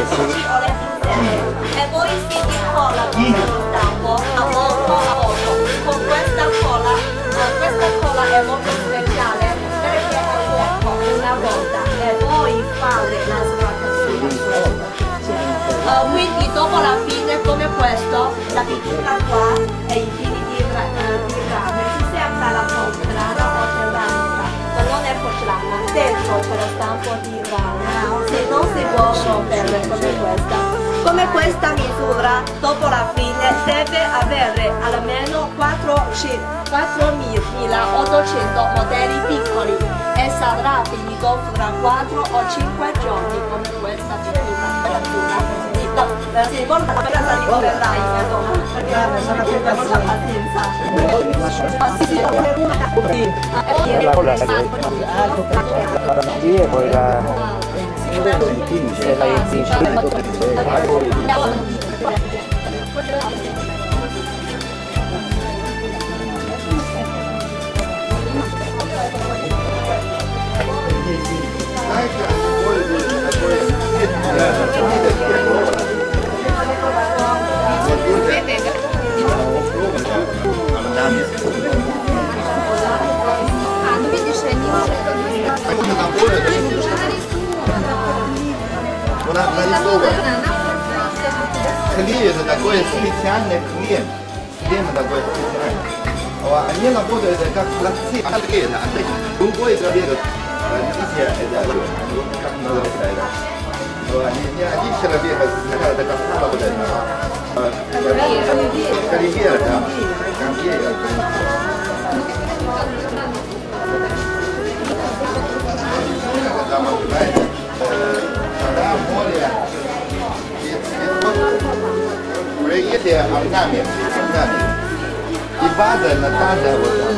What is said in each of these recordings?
oleh insetti e poi si incolla con lo stampo a poco a poco. Con questa colla è molto speciale perché è secco una volta e poi fare la sfraccatura. Quindi dopo la fine come questo, la pittura qua è in fili di rame, si sembra la porcellana porcellanica, ma non è porcellana, dentro c'è lo stampo di rame, se non si può rompere come questa. Come questa misura, dopo la fine, deve avere almeno 4.800 modelli piccoli e sarà finito fra 4 o 5 giorni come questa pittura. Sì, molta pazienza di vorrai, perché sono sempre molta pazienza. Sì, e poi la Клей это такое специальное клей. Клей такое специальное. Они работают как лакцы. Другой человек, как называется это? Не один человек, это как работает. Карьера, да. Карьера. Проели орнамент, и база надо вот там.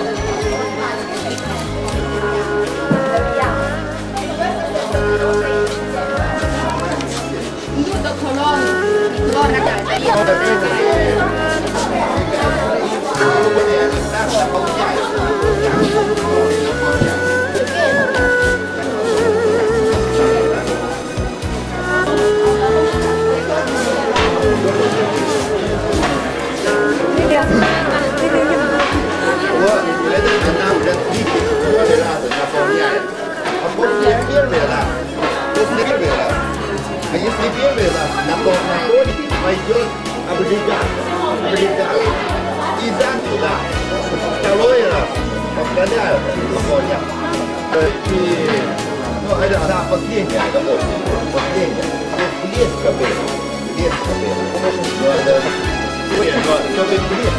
А если первый раз на поле пойдет облегать, и дам туда, второй раз повторяю, и, ну, это она последняя, это очень, последняя, блеска было, чтобы блеск.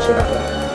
sudah.